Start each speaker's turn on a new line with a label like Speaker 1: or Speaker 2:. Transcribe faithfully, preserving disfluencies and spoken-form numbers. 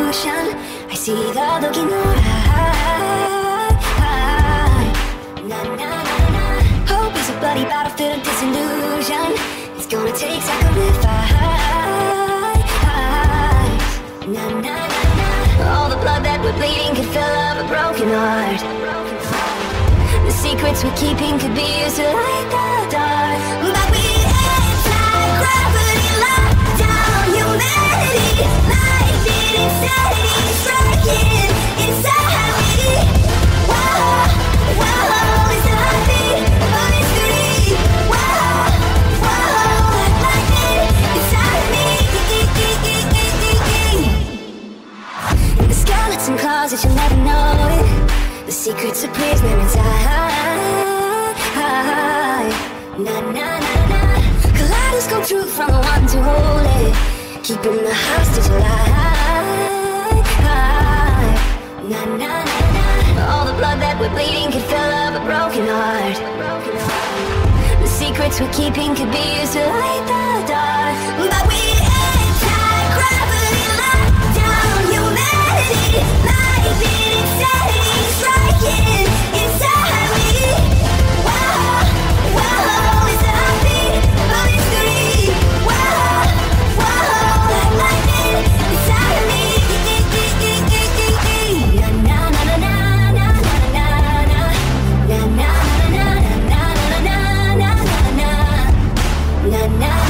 Speaker 1: solution. I see the look in your eye. Na na na na. Hope is a bloody battlefield of disillusion. It's gonna take sacrifice. Na na na na. All the blood that we're bleeding could fill up a broken heart. The secrets we're keeping could be used to light the dark. But we anti-gravity lock down humanity. Lightning insanity striking inside me. Whoa, whoa, it's the heartbeat of history. Whoa, whoa, lightning inside me. In the skeleton closet, you'll never know it. The secrets of prisoners inside. Na na na na. Kaleidoscope truth from the ones who hold it, keeping the hostage alive. Na na na na. All the blood that we're bleeding could fill up a broken heart. The secrets we're keeping could be used to light the dark. But we anti-gravity lock down humanity. Lightning insanity striking inside me. Whoa, whoa, it's the heartbeat of history. Whoa, whoa, like lightning inside me. Na na na na na na na na na na na na na na na na na na na.